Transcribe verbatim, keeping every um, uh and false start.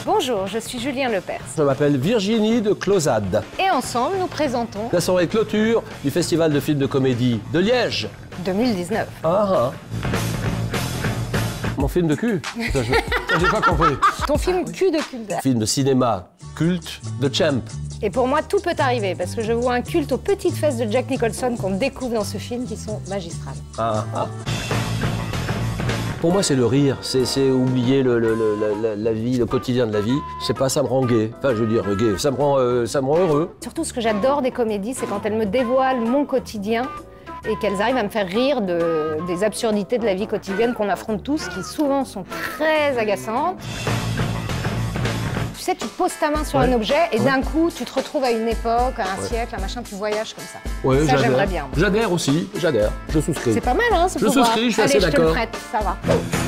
Bonjour, je suis Julien Lepers. Je m'appelle Virginie de Closade. Et ensemble, nous présentons La soirée de clôture du Festival de films de comédie de Liège. deux mille dix-neuf. Ah ah. Mon film de cul. Ça, je- ça, j'ai pas compris. Ton film cul de culte. Film de cinéma culte de Champ. Et pour moi, tout peut arriver, parce que je vois un culte aux petites fesses de Jack Nicholson qu'on découvre dans ce film qui sont magistrales. Ah ah. Pour moi, c'est le rire, c'est c'est oublier le, le- le- la, la- la vie, le quotidien de la vie. C'est pas, ça me rend gai. Enfin, je veux dire, gai, ça me rend, euh, ça me rend heureux. Surtout, ce que j'adore des comédies, c'est quand elles me dévoilent mon quotidien et qu'elles arrivent à me faire rire de, des absurdités de la vie quotidienne qu'on affronte tous, qui souvent sont très agaçantes. Tu sais, tu poses ta main sur Ouais. un objet et Ouais. d'un coup, tu te retrouves à une époque, à un siècle, un machin, tu voyages comme ça. Ouais, ça, j'adhère. j'aimerais bien. J'adhère aussi, j'adhère. Je souscris. C'est pas mal, hein, ce Je pouvoir. souscris, je suis Allez, assez je te le d'accord. prête, ça va. Bon.